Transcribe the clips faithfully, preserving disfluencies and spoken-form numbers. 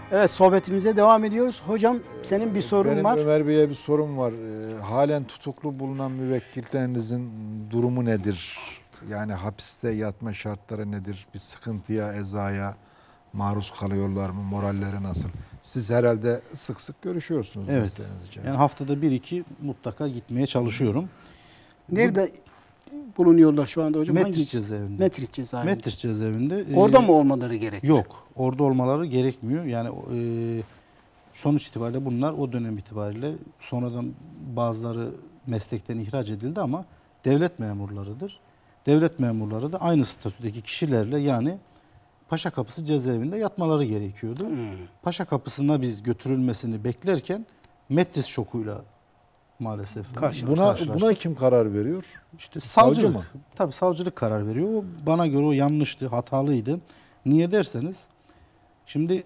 Evet, sohbetimize devam ediyoruz. Hocam senin bir sorun Benim var. Ömer Bey'e bir sorum var. Ee, halen tutuklu bulunan müvekkillerinizin durumu nedir? Yani hapiste yatma şartları nedir? Bir sıkıntıya, ezaya maruz kalıyorlar mı? Moralleri nasıl? Siz herhalde sık sık görüşüyorsunuz. Evet. Yani haftada bir iki mutlaka gitmeye çalışıyorum. Nerede bulunuyorlar şu anda hocam? Metris Hangi? cezaevinde. Metris cezaevinde. Metris cezaevinde. Orada e, mı olmaları gerekiyor? Yok. Orada olmaları gerekmiyor. Yani e, sonuç itibariyle bunlar o dönem itibariyle sonradan bazıları meslekten ihraç edildi ama devlet memurlarıdır. Devlet memurları da aynı statüdeki kişilerle yani Paşakapısı cezaevinde yatmaları gerekiyordu. Hmm. Paşakapısı'na biz götürülmesini beklerken Metris şokuyla maalesef buna buna kim karar veriyor? İşte savcılık. Savcı mı? Tabii savcılık karar veriyor. O bana göre o yanlıştı, hatalıydı. Niye derseniz şimdi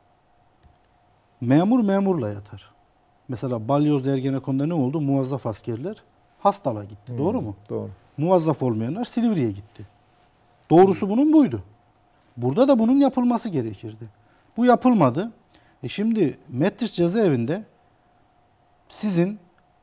memur memurla yatar. Mesela Balyoz'da Ergenekon'da ne oldu? Muvazzaf askerler Hastal'a gitti. Hmm, doğru mu? Doğru. Muvazzaf olmayanlar Silivri'ye gitti. Doğrusu hmm. bunun buydu. Burada da bunun yapılması gerekirdi. Bu yapılmadı. E şimdi Metris cezaevinde sizin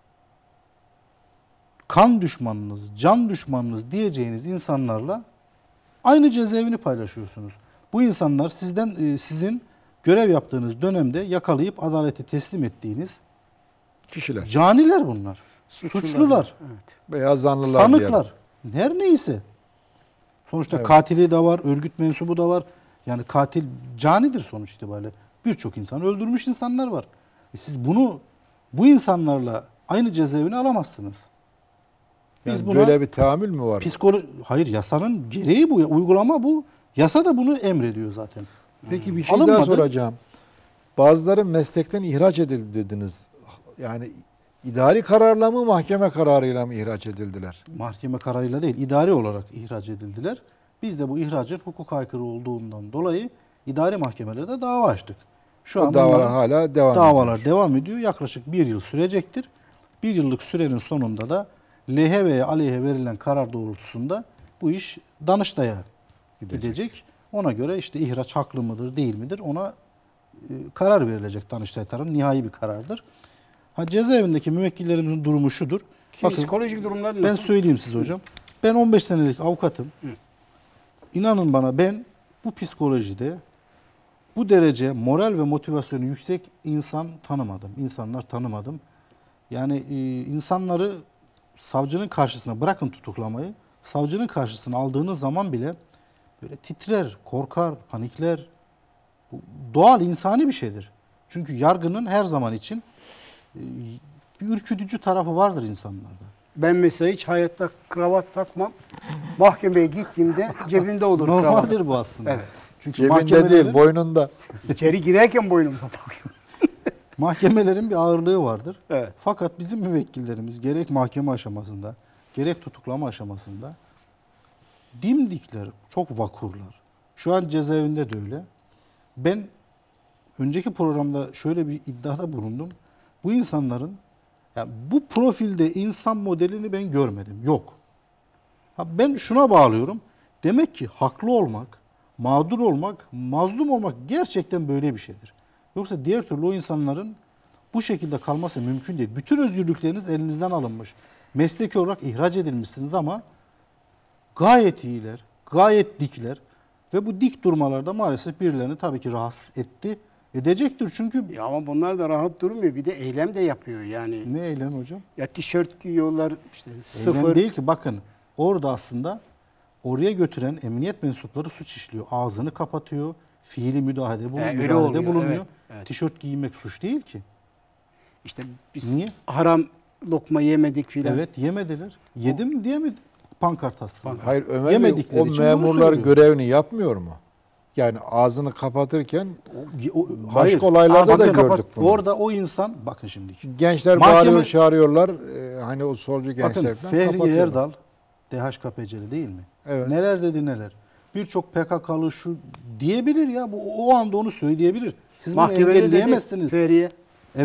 kan düşmanınız, can düşmanınız diyeceğiniz insanlarla aynı cezaevini paylaşıyorsunuz. Bu insanlar sizden sizin görev yaptığınız dönemde yakalayıp adalete teslim ettiğiniz kişiler. Caniler bunlar. Suçlular. Suçlular. Evet. Veya zanlılar. Sanıklar. Diyelim. Her neyse. Sonuçta evet. Katili de var, örgüt mensubu da var. Yani katil canidir sonuç itibariyle. Birçok insan öldürmüş insanlar var. E siz bunu bu insanlarla aynı cezaevine alamazsınız. Biz yani buna böyle bir tahammül mü var? Psikolo Hayır, yasanın gereği bu. Uygulama bu. Yasa da bunu emrediyor zaten. Peki bir şey Alınmadı. daha soracağım. Bazıları meslekten ihraç edildi dediniz. Yani idari kararla mı, mahkeme kararıyla mı ihraç edildiler? Mahkeme kararıyla değil, idari olarak ihraç edildiler. Biz de bu ihracın hukuka aykırı olduğundan dolayı idari mahkemelerde dava açtık. Şu o an davalar hala devam ediyor. Davalar ediyor. devam ediyor. Yaklaşık bir yıl sürecektir. Bir yıllık sürenin sonunda da leh'e veya aleyhe verilen karar doğrultusunda bu iş Danıştay'a gidecek. gidecek. Ona göre işte ihraç haklı mıdır, değil midir ona e, karar verilecek Danıştay tarafından. Nihai bir karardır. Ha, cezaevindeki müvekkillerimizin durumu şudur. Bakın, psikolojik durumlar nasıl? Ben söyleyeyim size hocam. Ben on beş senelik avukatım. Hı. İnanın bana ben bu psikolojide bu derece moral ve motivasyonu yüksek insan tanımadım. İnsanlar tanımadım. Yani e, insanları savcının karşısına bırakın tutuklamayı, savcının karşısına aldığınız zaman bile böyle titrer, korkar, panikler. Bu doğal, insani bir şeydir. Çünkü yargının her zaman için e, bir ürkütücü tarafı vardır insanlarda. Ben mesela hiç hayatta kravat takmam. Mahkemeye gittiğimde cebimde olur kravat. Normaldir bu aslında. Evet. Çünkü cebinde değil, boynunda. İçeri girerken boynumda takıyorum. Mahkemelerin bir ağırlığı vardır. Evet. Fakat bizim müvekkillerimiz gerek mahkeme aşamasında, gerek tutuklama aşamasında dimdikler, çok vakurlar. Şu an cezaevinde de öyle. Ben önceki programda şöyle bir iddiada bulundum. Bu insanların, yani bu profilde insan modelini ben görmedim. Yok. Ha, ben şuna bağlıyorum. Demek ki haklı olmak, mağdur olmak, mazlum olmak gerçekten böyle bir şeydir. Yoksa diğer türlü o insanların bu şekilde kalması mümkün değil. Bütün özgürlükleriniz elinizden alınmış. Mesleki olarak ihraç edilmişsiniz ama gayet iyiler, gayet dikler ve bu dik durmalarda maalesef birilerini tabii ki rahatsız etti. Edecektir çünkü. Ya ama bunlar da rahat durmuyor. Bir de eylem de yapıyor yani. Ne eylem hocam? Ya tişört giyiyorlar işte sıfır. Eylem değil ki, bakın orada aslında oraya götüren emniyet mensupları suç işliyor. Ağzını kapatıyor, fiili müdahalede bulunuyor. Ee, öyle oluyor, bulunuyor. Evet, evet. Tişört giymek suç değil ki. İşte biz Niye? haram lokma yemedik filan. Evet, yemediler. Yedim diye mi pankart aslında? Hayır, Ömer Bey, o memurlar görevini yapmıyor mu? Yani ağzını kapatırken o, o, başka hayır, olaylarda da gördük bunu. Orada o insan, bakın şimdi. Gençler mahkeme, bağırıyor, çağırıyorlar. Ee, hani o solcu gençler bakın, falan Fehriye Erdal, D H K P C'li değil mi? Evet. Neler dedi neler. Birçok P K K'lı şu diyebilir ya. Bu, o anda onu söyleyebilir. Siz bunu engelleyemezsiniz. Fehriye. Evet.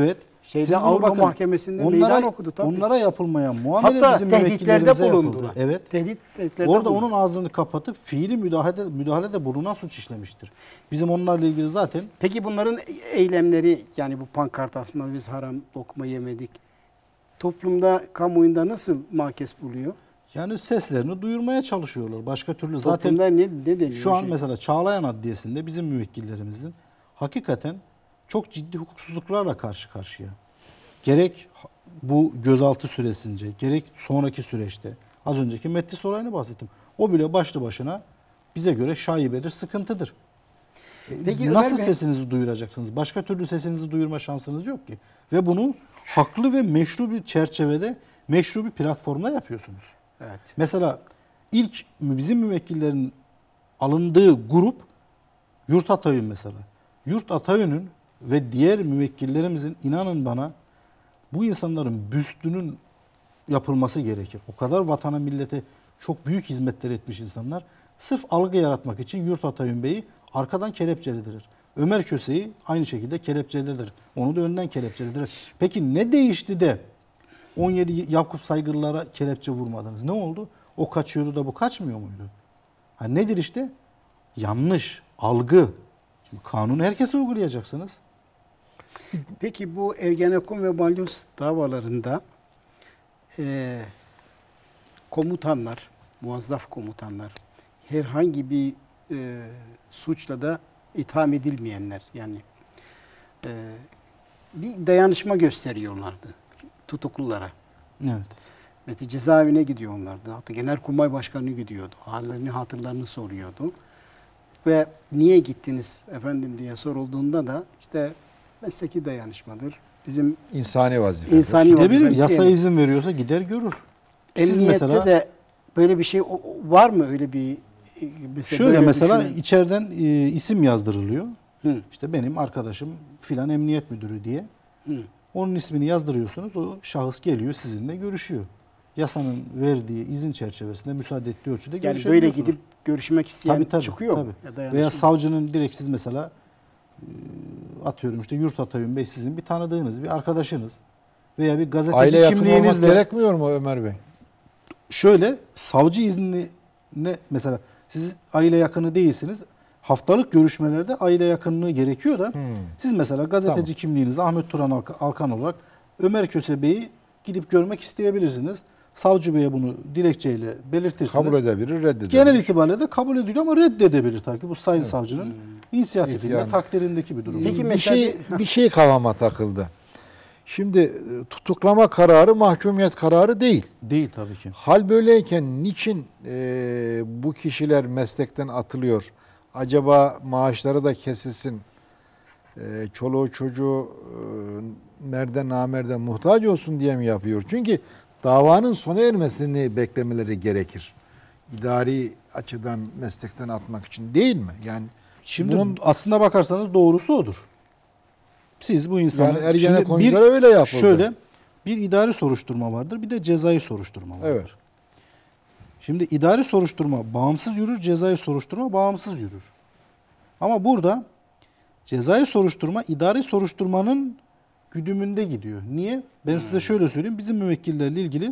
Şeyde Siz bunu Avrupa bakın, Mahkemesi'nde meydan okudu tabii. Onlara yapılmayan muamele Hatta bizim tehditlerde müvekkillerimize bulundular. yapıldı. Evet. Tehdit, tehditlerde Orada bulundu. onun ağzını kapatıp fiili müdahalede, müdahalede bulunan suç işlemiştir. Bizim onlarla ilgili zaten Peki bunların eylemleri, yani bu pankart asma, biz haram lokma yemedik, toplumda, kamuoyunda nasıl makes buluyor? yani seslerini duyurmaya çalışıyorlar. Başka türlü zaten Toplumda ne, ne deniyor? şu an şey? mesela Çağlayan Adliyesi'nde bizim müvekkillerimizin hakikaten çok ciddi hukuksuzluklarla karşı karşıya. Gerek bu gözaltı süresince, gerek sonraki süreçte, az önceki Metris olayını bahsettim. O bile başlı başına bize göre şaibedir, sıkıntıdır. Peki E, Ömer Nasıl Bey- sesinizi duyuracaksınız? Başka türlü sesinizi duyurma şansınız yok ki. Ve bunu haklı ve meşru bir çerçevede, meşru bir platformda yapıyorsunuz. Evet. Mesela ilk bizim müvekkillerin alındığı grup Yurt Atayün mesela. Yurt Atayün'ün ve diğer müvekkillerimizin, inanın bana, bu insanların büstünün yapılması gerekir. O kadar vatana millete çok büyük hizmetler etmiş insanlar. Sırf algı yaratmak için Yurt Atayün Bey'i arkadan kelepçelidir. Ömer Köse'yi aynı şekilde kelepçelidir. Onu da önden kelepçelidir. Peki ne değişti de on yedi Yakup Saygırlara kelepçe vurmadınız? Ne oldu? O kaçıyordu da bu kaçmıyor muydu? Ha nedir işte? Yanlış, algı. Şimdi kanunu herkese uygulayacaksınız. Peki bu Ergenekon ve Balyoz davalarında e, komutanlar, muazzaf komutanlar, herhangi bir e, suçla da itham edilmeyenler, yani e, bir dayanışma gösteriyorlardı tutuklulara. Evet. Mesela cezaevine gidiyorlardı. Hatta Genelkurmay Başkanı gidiyordu. Hallerini, hatırlarını soruyordu. Ve niye gittiniz efendim diye sorulduğunda da işte mesleki dayanışmadır. Bizim İnsani vazife. insani Gidebilir. vazifemiz. Yasa Yani izin veriyorsa gider görür. Siz emniyette mesela de böyle bir şey o- o- var mı, öyle bir e, mesela şöyle böyle mesela düşünün. içeriden e, isim yazdırılıyor. Hı, İşte benim arkadaşım filan emniyet müdürü diye. hı. Onun ismini yazdırıyorsunuz. O şahıs geliyor sizinle görüşüyor. Yasanın verdiği izin çerçevesinde müsaade ettiği ölçüde Yani böyle görüşebiliyorsunuz. gidip görüşmek isteyen Tabii, tabii, çıkıyor mu? tabii. Ya dayanışma- Veya savcının direkt siz mesela e, atıyorum işte Yurt Atayün Bey sizin bir tanıdığınız, bir arkadaşınız veya bir gazeteci Aile yakın olmak kimliğinizle gerekmiyor mu Ömer Bey? şöyle savcı izni ne mesela siz aile yakını değilsiniz. Haftalık görüşmelerde aile yakınlığı gerekiyor da Hmm. siz mesela gazeteci Tamam. kimliğinizle Ahmet Turan Alk- Alkan olarak Ömer Köse Bey'i gidip görmek isteyebilirsiniz. Savcı Bey'e bunu dilekçeyle belirtirsiniz. Kabul edebilir, reddedebilir. Genel itibariyle de kabul ediliyor ama reddedebilir tabii ki. Bu sayın savcının Hmm. inisiyatifinde, Yani- takdirindeki bir durum. Peki bir mesela şey bir- bir şey kafama takıldı. Şimdi e, tutuklama kararı mahkumiyet kararı değil. Değil tabii ki. Hal böyleyken niçin e, bu kişiler meslekten atılıyor? Acaba maaşları da kesilsin, e, çoluğu çocuğu e, merde namerde muhtaç olsun diye mi yapıyor? Çünkü davanın sona ermesini beklemeleri gerekir. İdari açıdan meslekten atmak için değil mi? Yani Şimdi bunun, aslına bakarsanız doğrusu odur. Siz bu insanı... yani Şimdi Ergenekonculara bir- öyle yapıldı. Şöyle bir idari soruşturma vardır, bir de cezai soruşturma vardır. Evet. Şimdi idari soruşturma bağımsız yürür, cezai soruşturma bağımsız yürür. Ama burada cezai soruşturma idari soruşturmanın güdümünde gidiyor. Niye? Ben size şöyle söyleyeyim. Bizim müvekkillerle ilgili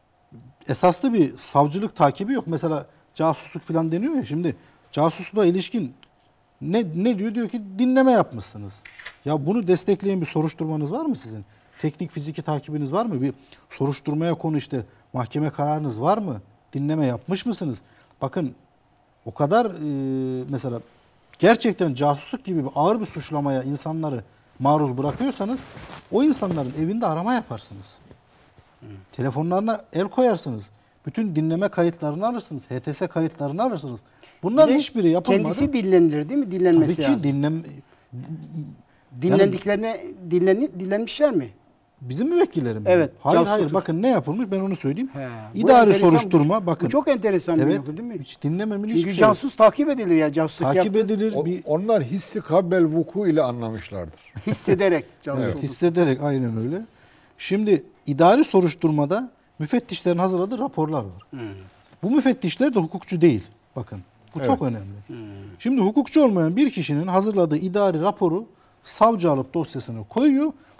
esaslı bir savcılık takibi yok. Mesela casusluk falan deniyor ya. Şimdi casusluğa ilişkin ne, ne diyor? Diyor ki dinleme yapmışsınız. Ya bunu destekleyen bir soruşturmanız var mı sizin? Teknik fiziki takibiniz var mı? Bir soruşturmaya konu işte mahkeme kararınız var mı? Dinleme yapmış mısınız? Bakın o kadar e, mesela gerçekten casusluk gibi bir ağır bir suçlamaya insanları maruz bırakıyorsanız o insanların evinde arama yaparsınız. Telefonlarına el koyarsınız. Bütün dinleme kayıtlarını alırsınız. H T S kayıtlarını alırsınız. Bunların Bir de hiçbiri yapılmadı. kendisi dinlenilir değil mi? Dinlenmesi Tabii ki lazım. dinlem Dinlendiklerine dinleni, dinlenmişler mi? bizim müvekkillerimiz. Evet, Hayır hayır casusluk. bakın ne yapılmış ben onu söyleyeyim. He, bu İdari enteresan soruşturma bu. bakın. Bu çok enteresan bir Evet. nokta değil mi? Hiç dinlememin Çünkü hiçbir şey yok. casus takip edilir ya. Casusluk Takip yaptı, edilir O- bir onlar hissi kabbel vuku ile anlamışlardır. hissederek casus evet, oldu. hissederek aynen öyle. Şimdi idari soruşturmada müfettişlerin hazırladığı raporlar var. Hmm. Bu müfettişler de hukukçu değil. Bakın bu Evet. çok önemli. Hmm. Şimdi hukukçu olmayan bir kişinin hazırladığı idari raporu savcı alıp dosyasını koyuyor.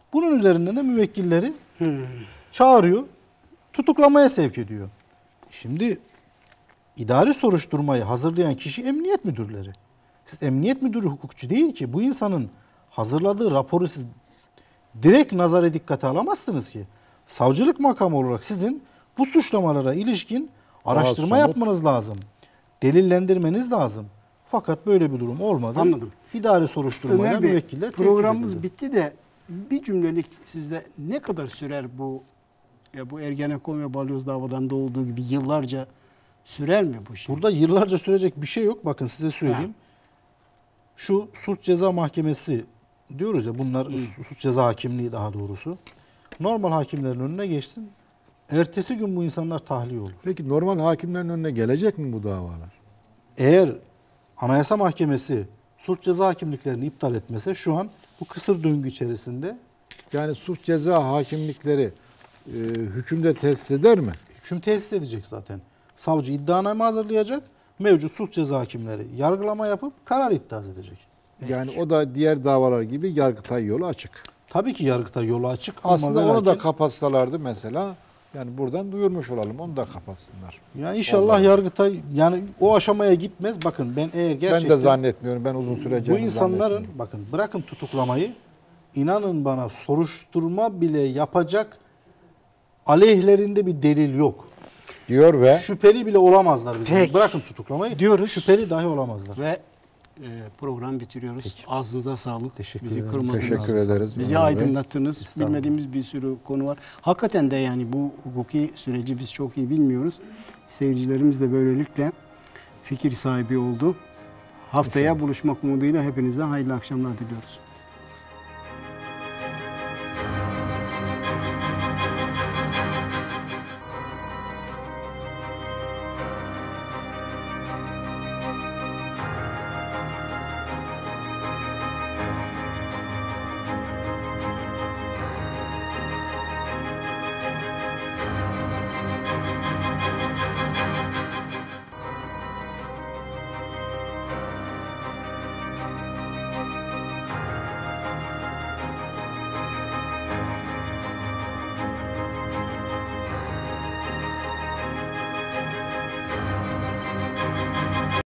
Bunun üzerinden de müvekkilleri çağırıyor, tutuklamaya sevk ediyor. Şimdi idari soruşturmayı hazırlayan kişi emniyet müdürleri. Siz emniyet müdürü hukukçu değil ki. Bu insanın hazırladığı raporu siz direkt nazara dikkate alamazsınız ki. Savcılık makamı olarak sizin bu suçlamalara ilişkin araştırma somut. yapmanız lazım. Delillendirmeniz lazım. Fakat böyle bir durum olmadı. Anladım. İdari soruşturmayla Ömer Bey, müvekkiller tehdit programımız edildi. bitti de bir cümlelik sizde ne kadar sürer bu ya bu Ergenekon ve Balyoz davalarında olduğu gibi yıllarca sürer mi bu şey? Burada yıllarca sürecek bir şey yok. Bakın size söyleyeyim. Şu suç ceza mahkemesi diyoruz ya, bunlar suç ceza hakimliği daha doğrusu. Normal hakimlerin önüne geçsin. Ertesi gün bu insanlar tahliye olur. Peki normal hakimlerin önüne gelecek mi bu davalar? Eğer Anayasa Mahkemesi suç ceza hakimliklerini iptal etmese şu an bu kısır döngü içerisinde Yani suç ceza hakimlikleri e, hükümde tesis eder mi? hüküm tesis edecek zaten. Savcı iddianame hazırlayacak. Mevcut suç ceza hakimleri yargılama yapıp karar iddia edecek. Yani o da diğer davalar gibi Yargıtay yolu açık. Tabii ki Yargıtay yolu açık ama Aslında ve onu da lakin- kapatsalardı mesela, yani buradan duyurmuş olalım, onu da kapatsınlar. yani inşallah Yargıtay yani o aşamaya gitmez. Bakın ben eğer gerçekten Ben de zannetmiyorum, ben uzun bu süreceğini insanların zannetmiyorum. bakın bırakın tutuklamayı, inanın bana soruşturma bile yapacak aleyhlerinde bir delil yok. Diyor ve Şüpheli bile olamazlar bizim. Peki. Bırakın tutuklamayı. Diyoruz. Şüpheli dahi olamazlar. Ve e, program bitiriyoruz. Ağzınıza sağlık. Teşekkür Bizi ederim. kırmadınız. teşekkür ederiz. Bizi Ömer Bey. aydınlattınız. Bilmediğimiz bir sürü konu var. Hakikaten de yani bu hukuki süreci biz çok iyi bilmiyoruz. Seyircilerimiz de böylelikle fikir sahibi oldu. Haftaya buluşmak umuduyla hepinize hayırlı akşamlar diliyoruz.